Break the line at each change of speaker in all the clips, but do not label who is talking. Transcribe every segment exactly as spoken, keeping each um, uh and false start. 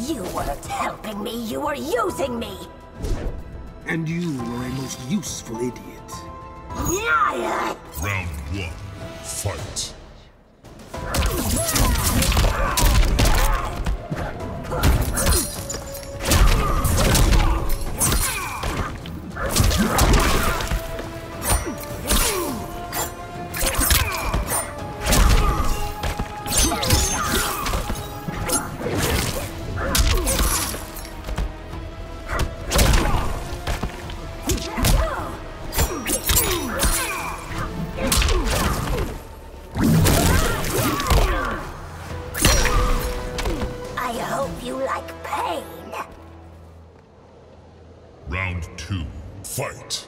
You weren't helping me, you were using me!
And you were a most useful idiot.
Yeah.
Round one, fight.
I hope you like pain.
Round two, fight.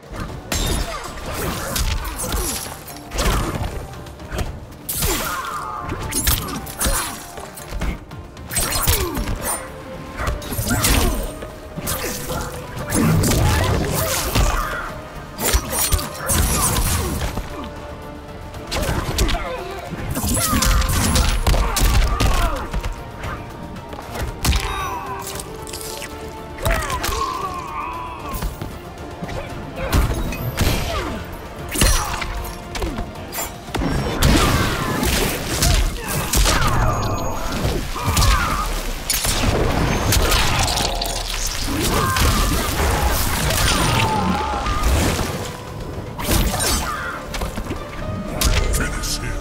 Finish him.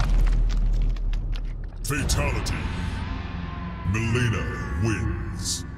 Fatality. Mileena wins.